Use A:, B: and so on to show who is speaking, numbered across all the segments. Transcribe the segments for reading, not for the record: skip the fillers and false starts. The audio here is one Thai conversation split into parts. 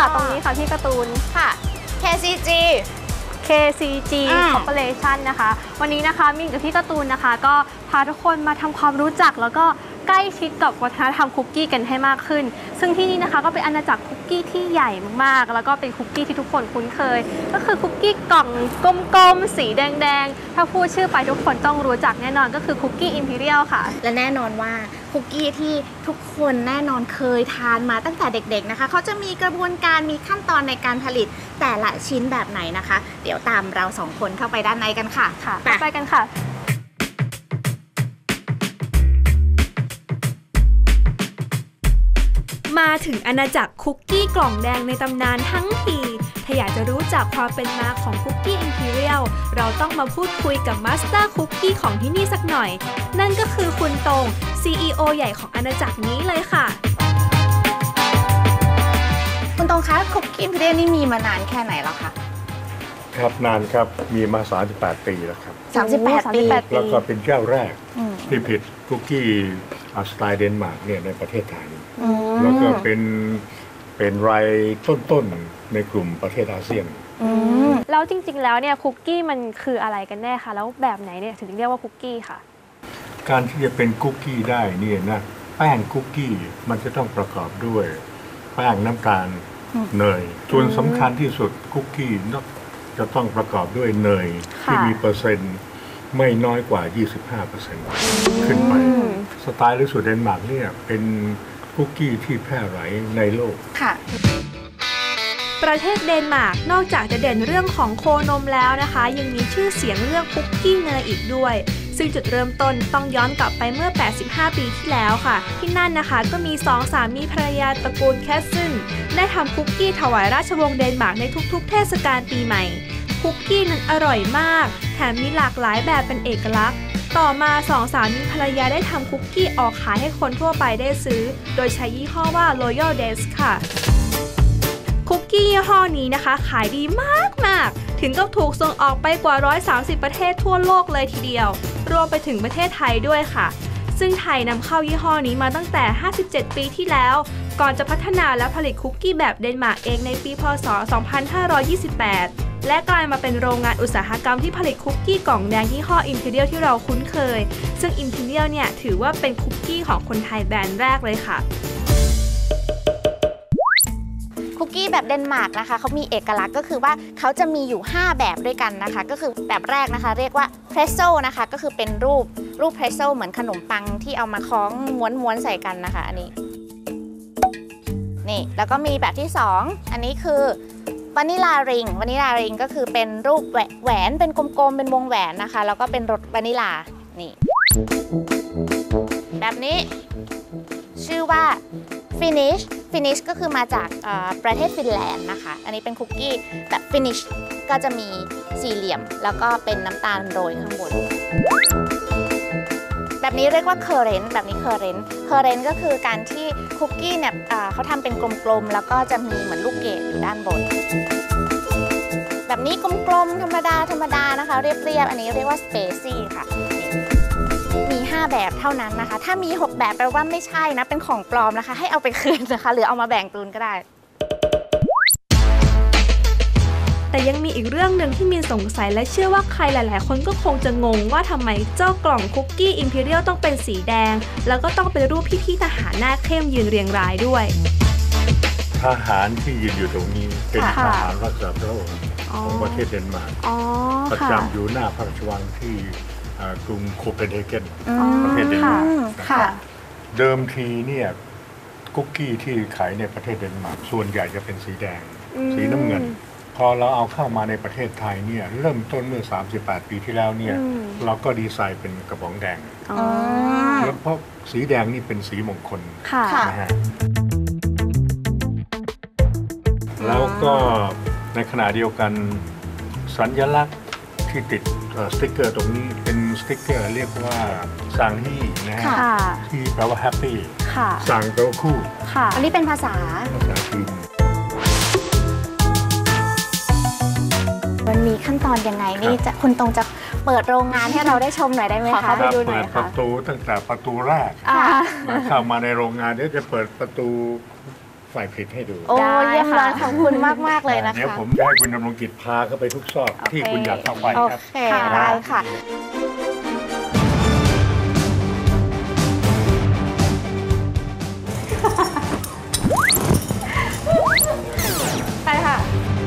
A: ตรงนี้ค่ะพี่การ์ตูน
B: ค่ะ KCG
A: Corporation นะคะวันนี้นะคะมินกับพี่การ์ตูนนะคะก็พาทุกคนมาทำความรู้จักแล้วก็ใกล้ชิดกับวัฒนธรรมคุกกี้กันให้มากขึ้นซึ่งที่นี่นะคะก็เป็นอาณาจักรคุกกี้ที่ใหญ่มากๆแล้วก็เป็นคุกกี้ที่ทุกคนคุ้นเคยก็คือคุกกี้กล่องกลมๆสีแดงๆถ้าพูดชื่อไปทุกคนต้องรู้จักแน่นอนก็คือคุกกี้ Imperial ค่ะ
B: และแน่นอนว่าคุกกี้ที่ทุกคนแน่นอนเคยทานมาตั้งแต่เด็กๆนะคะเขาจะมีกระบวนการมีขั้นตอนในการผลิตแต่ละชิ้นแบบไหนนะคะเดี๋ยวตามเรา2คนเข้าไปด้านในกันค่ะ
A: ไปกันค่ะ
C: มาถึงอาณาจักรคุกกี้กล่องแดงในตำนานทั้งทีถ้าอยากจะรู้จักความเป็นมาของคุกกี้ Imperial เราต้องมาพูดคุยกับมาสเตอร์คุกกี้ของที่นี่สักหน่อยนั่นก็คือคุณตง CEO ใหญ่ของอาณาจักรนี้เลยค่ะ
B: คุณตงคะคุกกี้ Imperial นี่มีมานานแค่ไหนแล้วคะ
D: ครับนานครับมีมา38 ปีแล้วครับ
B: 38 ปี
D: แล้วก็เป็นเจ้าแรกที่ผลิตคุกกี้สไตล์เดนมาร์กเนี่ยในประเทศไทยแล้วก็เป็นรายต้นๆในกลุ่มประเทศอาเซียน
A: แล้วจริงๆแล้วเนี่ยคุกกี้มันคืออะไรกันแน่คะแล้วแบบไหนเนี่ยถึงเรียกว่าคุกกี้ค่ะ
D: การที่จะเป็นคุกกี้ได้เนี่ยนะแป้งคุกกี้มันจะต้องประกอบด้วยแป้งน้ำตาลเนยส่วนสำคัญที่สุดคุกกี้จะต้องประกอบด้วยเนยที่มีเปอร์เซ็นต์ไม่น้อยกว่า 25% ขึ้นไปสไตล์หรือสูตรเดนมาร์กเนี่ยเป็นคุกกี้ที่แพร่หลายในโลก
B: ค่ะ
C: ประเทศเดนมาร์กนอกจากจะเด่นเรื่องของโคนมแล้วนะคะยังมีชื่อเสียงเรื่องคุกกี้เนยอีกด้วยซึ่งจุดเริ่มต้นต้องย้อนกลับไปเมื่อ85 ปีที่แล้วค่ะที่นั่นนะคะก็มี2 สามีภรรยาตระกูลแคสซึนได้ทำคุกกี้ถวายราชวงศ์เดนมาร์กในทุกๆเทศกาลปีใหม่คุกกี้นั้นอร่อยมากแถมมีหลากหลายแบบเป็นเอกลักษณ์ต่อมา2 สามีภรรยาได้ทำคุกกี้ออกขายให้คนทั่วไปได้ซื้อโดยใช้ยี่ห้อว่า Royal Days ค่ะคุกกี้ยี่ห้อนี้นะคะขายดีมากๆถึงกับถูกส่งออกไปกว่า130ประเทศทั่วโลกเลยทีเดียวรวมไปถึงประเทศไทยด้วยค่ะซึ่งไทยนำเข้ายี่ห้อนี้มาตั้งแต่57 ปีที่แล้วก่อนจะพัฒนาและผลิตคุกกี้แบบเดนมาร์กเองในปีพ.ศ. 2528และกลายมาเป็นโรงงานอุตสาหกรรมที่ผลิตคุกกี้กล่องแดงยี่ห้อ Imperial ที่เราคุ้นเคยซึ่ง Imperial เนี่ยถือว่าเป็นคุกกี้ของคนไทยแบรนด์แรกเลยค่ะ
B: คุกกี้แบบเดนมาร์กนะคะเขามีเอกลักษณ์ก็คือว่าเขาจะมีอยู่5แบบด้วยกันนะคะก็คือแบบแรกนะคะเรียกว่าเพรสโซนะคะก็คือเป็นรูปเพรสโซเหมือนขนมปังที่เอามาคล้องม้วนใส่กันนะคะอันนี้นี่แล้วก็มีแบบที่2อันนี้คือวานิลาริงก็คือเป็นรูปแหวนเป็นกลมๆเป็นวงแหวนนะคะแล้วก็เป็นรสวานิลานี่แบบนี้ชื่อว่าFinish ก็คือมาจากประเทศฟินแลนด์นะคะอันนี้เป็นคุกกี้แบบ Finish ก็จะมีสี่เหลี่ยมแล้วก็เป็นน้ำตาลโรยข้างบนแบบนี้เรียกว่า Current แบบนี้ Current ก็คือการที่คุกกี้เนี่ยเขาทำเป็นกลมๆแล้วก็จะมีเหมือนลูกเกดอยู่ด้านบนแบบนี้กลมๆธรรมดานะคะเรียบๆอันนี้เรียกว่า Spacey ค่ะมี5แบบเท่านั้นนะคะถ้ามี6แบบแปลว่าไม่ใช่นะเป็นของปลอมนะคะให้เอาไปคืนนะคะหรือเอามาแบ่งตูนก็ได้
C: แต่ยังมีอีกเรื่องหนึ่งที่มินสงสัยและเชื่อว่าใครหลายๆคนก็คงจะงงว่าทำไมเจ้ากล่องคุกกี้ Imperial ต้องเป็นสีแดงแล้วก็ต้องเป็นรูปพี่ๆทหารหน้าเข้มยืนเรียงรายด้วย
D: ทหารที่ยืนอยู่ตรงนี้เป็นทหารรักษาพระองค์ของประเทศเดนมาร์กประจำอยู่หน้าพระราชวังที่กรุงโคเปนเฮเกนประเทศเดนมาร์กเดิมทีเนี่ยคุกกี้ที่ขายในประเทศเดนมาร์กส่วนใหญ่จะเป็นสีแดงสีน้ำเงินพอเราเอาเข้ามาในประเทศไทยเนี่ยเริ่มต้นเมื่อ38 ปีที่แล้วเนี่ยเราก็ดีไซน์เป็นกระป๋องแดงแล้วเพราะสีแดงนี่เป็นสีมงคลนะฮะแล้วก็ในขณะเดียวกันสัญลักษณ์ที่ติดสติ๊กเกอร์ตรงนี้เป็นสติ๊กเกอร์เรียกว่าซางฮี่นะฮะที่แปลว่าแฮปปี้ซางแปลว่าคู่
B: อันนี้เป็นภาษา
D: จีน
B: มันมีขั้นตอนยังไงนี่จะคุณตรงจะเปิดโรงงานให้เราได้ชมหน่อยได้ไหมคะ
A: ไปดูหน่อยค่ะ
D: ประตูตั้งแต่ประตูแรกเข้ามาในโรงงานเดี๋ยวจะเปิดประตูฝ่ายผลิตให้ดู
B: โอ้เยี่ยมเลยขอบคุณมากๆเลยนะคะ
D: เดี๋ยวผมจะให้คุณดำรงกิจพาเข้าไปทุกซอกที่คุณอยากเข้าไป
B: โอ
D: ครับ
B: เคได้ค่ะไปค่ะ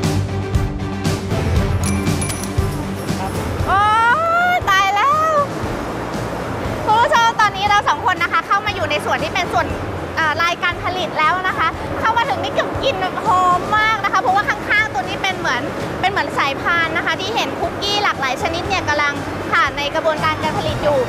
B: โอ้ตายแล้วคุณผู้ชมตอนนี้เราสองคนนะคะเข้ามาอยู่ในส่วนที่เป็นส่วนรายการผลิตแล้วนะคะเข้ามาถึงนี่กลิ่นแบบหอมมากนะคะเพราะว่าข้างๆตัวนี้เป็นเหมือนสายพานนะคะที่เห็นคุกกี้หลากหลายชนิดเนี่ยกำลังผ่านในกระบวนการผลิตอยู่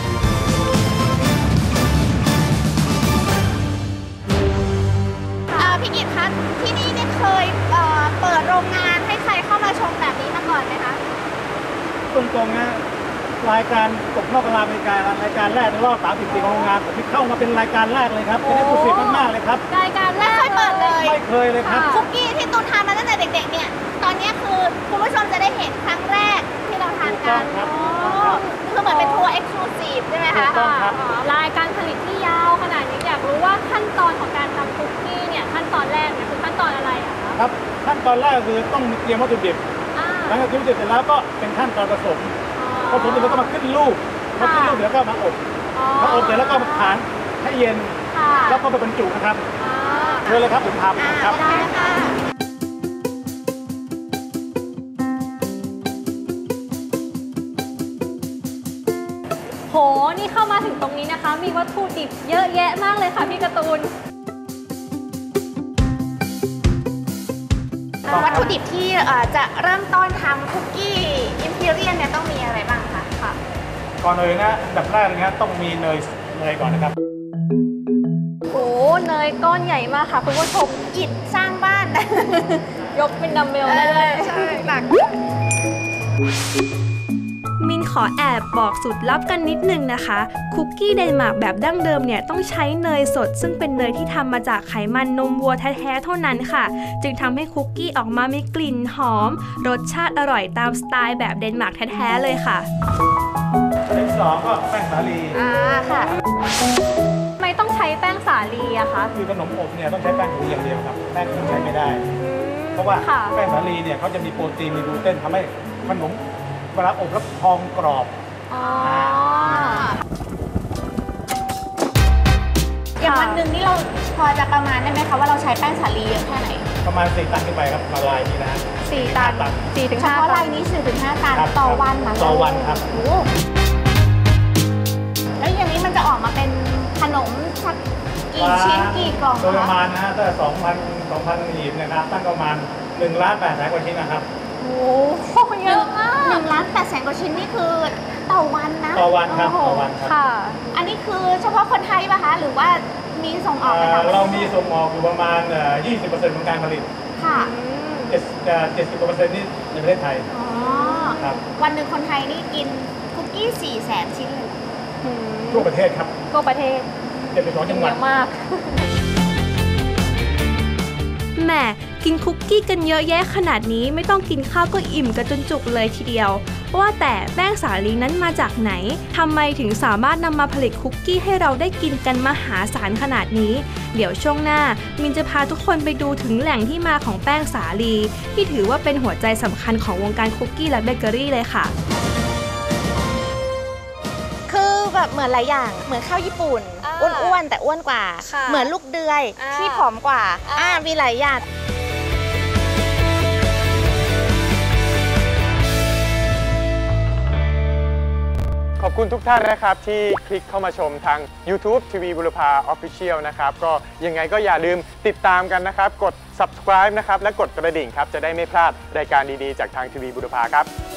B: พี่กิตคะที่นี่เนี่ยเคยเปิดโรงงานให้ใครเข้ามาชมแบบนี้มาก่อนไหมคะ
E: ตรงๆนะรายการตกนอกเวลารายการแรกในรอบ30 ปีของโรงงานผมเข้ามาเป็นรายการแรกเลยครับเป็นเอกลักษณ์มากๆเลยครับ
A: รายการแรก
B: ไม่เคยเปิดเลย
E: ไม่เคยเลยครับ
B: คุกกี้ที่ตูนทานมาตั้งแต่เด็กๆเนี่ยตอนนี้คือคุณผู้ชมจะได้เห็นครั้งแรกที่เราทานกันคือเหมือนเป็นทัวร์เอ็กซ์คลูซีฟใช่ไหมคะ
A: รายการผลิตที่ยาวขนาดนี้อยากรู้ว่าขั้นตอนของการทำคุกกี้เนี่ยขั้นตอนแรกเนี่ยคือขั้นตอนอะไรอะคะ
E: ครับขั้นตอนแรกคือต้องเตรียมวัตถุดิบหลังจากเตรียมวัตถุดิบเสร็จแล้วก็เป็นขั้นตอนผสมเสร็จแล้วก็มาขึ้นลูกพอขึ้นลูกเดี๋ยวก็มาอบพออบเสร็จแล้วก็มาผ่านให้เย็นแล้วก็ไปบรรจุนะครับเชิญเลยครับผมทำครับ
B: ได้ค่ะ
A: โหนี่เข้ามาถึงตรงนี้นะคะมีวัตถุดิบเยอะแยะมากเลยค่ะพี่การ์ตูน
B: วัตถุดิบที่จะเริ่มต้นทำคุกกี้อิมพีเรียนเนี่ยต้องมีอะไรบ้างคะค่ะ
E: ก่อนเลยนะอันดับแรกเลยนะต้องมีเนยก่อนนะครับ
A: โอ้เนยก้อนใหญ่มากค่ะคุณผู้ชม
B: อิฐสร้างบ้าน
A: ยกเป็นดัมเบลได้เลย
B: ใช่หนัก
C: มินขอแอบบอกสูตรลับกันนิดนึงนะคะคุกกี้เดนมาร์กแบบดั้งเดิมเนี่ยต้องใช้เนยสดซึ่งเป็นเนยที่ทำมาจากไขมันนมวัวแท้ๆเท่านั้นค่ะจึงทำให้คุกกี้ออกมามีกลิ่นหอมรสชาติอร่อยตามสไตล์แบบเดนมาร์กแท้ๆเลยค่ะ
E: อันที่สองก็แป้งสาลี
B: ค่ะ
A: ทำไมต้องใช้แป้งสาลีอะคะ
E: คือขนมอบเนี่ยต้องใช้แป้งหมูอย่างเดียวครับแป้งอื่นใช้ไม่ได้เพราะว่าแป้งสาลีเนี่ยเขาจะมีโปรตีนมีกลูเตนทำให้ขนมเวลาอบแล้วพองกรอบ
B: อย่างวันหนึ่งนี่เราพอจะประมาณได้ไหมคะว่าเราใช้แป้งสาลีเยอะแค่ไหน
E: ประมาณ4 ตันขึ้นไปครับต่อลายนี้นะ
A: 4 ตัน 4 ถึง 5 ตันเฉ
B: พาะลายนี้4 ถึง 5 ตันต่อวันนะ
E: ต่อวันครับ
B: แล้วอย่างนี้มันจะออกมาเป็นขนมสักกี่ชิ้นกี่กล่อง
E: ประมาณนะตั้งแต่2,000 หีบนะครับตั้งประมาณ1,800,000 กว่าชิ้นนะครับ
B: โอ้โหเยอะมาก1,800,000 กว่าชิ้นนี่คือต่อวันนะ
E: ต่อวันครับต่อวันครับ
B: ค่ะอันนี้คือเฉพาะคนไทยป่ะคะหรือว่ามีส่งออกไปต่างประเทศ
E: เรามีส่งออกอยู่ประมาณ 20% ของการผลิต
B: ค่ะ
E: 70% นี่ในประเทศไทย
B: ครับวันหนึ่งคนไทยนี่กินคุกกี้ 400,000 ชิ้นเลย
E: ทั่วประเทศครับ
A: ทั่วประเทศ
E: 72 จังหวัด
A: เยอะมาก
C: แหมกินคุกกี้กันเยอะแยะขนาดนี้ไม่ต้องกินข้าวก็อิ่มกันจนจุกเลยทีเดียวว่าแต่แป้งสาลีนั้นมาจากไหนทำไมถึงสามารถนำมาผลิตคุกกี้ให้เราได้กินกันมหาศาลขนาดนี้เดี๋ยวช่วงหน้ามินจะพาทุกคนไปดูถึงแหล่งที่มาของแป้งสาลีที่ถือว่าเป็นหัวใจสำคัญของวงการคุกกี้และเบเกอรี่เลยค่ะ
B: คือแบบเหมือนหลายอย่างเหมือนข้าวญี่ปุ่นอ้วนๆแต่อ้วนกว่าเหมือนลูกเดือยที่ผอมกว่ามีหลายอย่าง
F: ขอบคุณทุกท่านนะครับที่คลิกเข้ามาชมทาง YouTube ทีวีบุรพา Official นะครับก็ยังไงก็อย่าลืมติดตามกันนะครับกด subscribe นะครับและกดกระดิ่งครับจะได้ไม่พลาดรายการดีๆจากทางทีวีบุรพาครับ